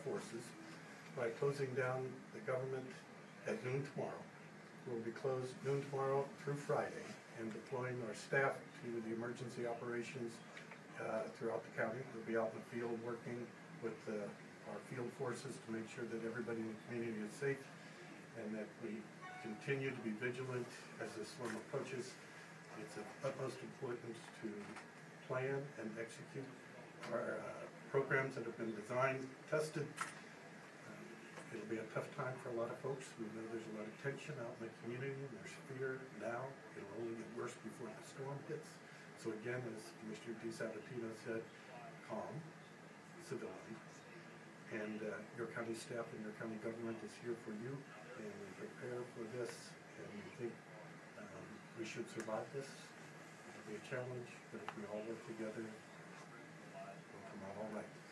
forces by closing down the government at noon tomorrow. We'll be closed noon tomorrow through Friday and deploying our staff to the emergency operations throughout the county. We'll be out in the field working with our field forces to make sure that everybody in the community is safe and that we continue to be vigilant as this storm approaches. It's of utmost importance to plan and execute our programs that have been designed, tested. It'll be a tough time for a lot of folks. We know there's a lot of tension out in the community. There's fear now. It'll only get worse before the storm hits. So again, as Commissioner DeSabatino said, calm, civility, and your county staff and your county government is here for you, and we prepare for this, and we think we should survive this. It'll be a challenge, but if we all work together, we'll come out all right.